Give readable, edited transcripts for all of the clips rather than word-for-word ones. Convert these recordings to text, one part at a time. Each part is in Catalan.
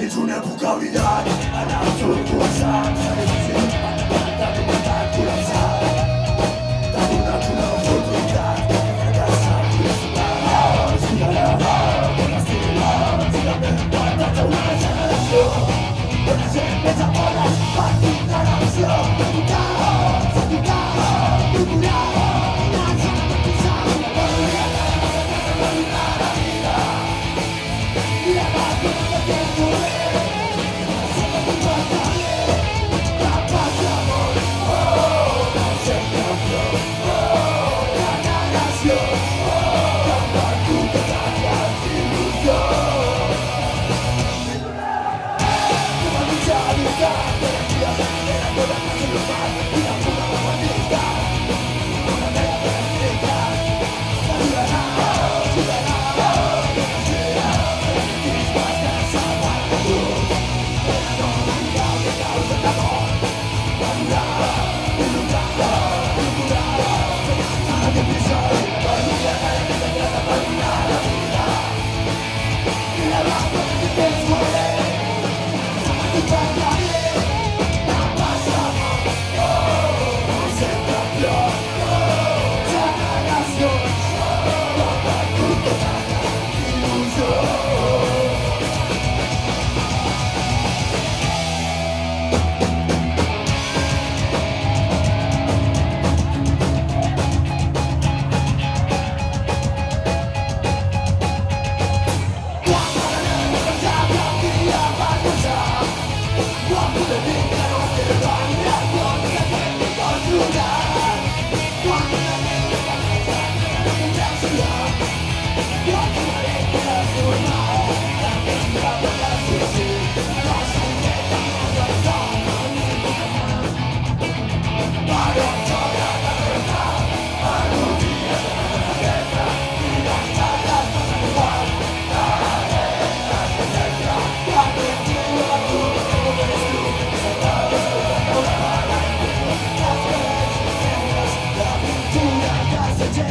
És una època brillant en el sud col·lapsant. Seguim de llibertat col·lapsat. T'ha donat una oportunitat de fracassar i superar. Superar, bon estil, finalment pertany a una generació. Una gent més a bones per tindre l'opció d'educar, s'educar, procurar.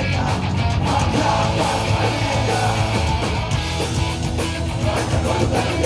I'm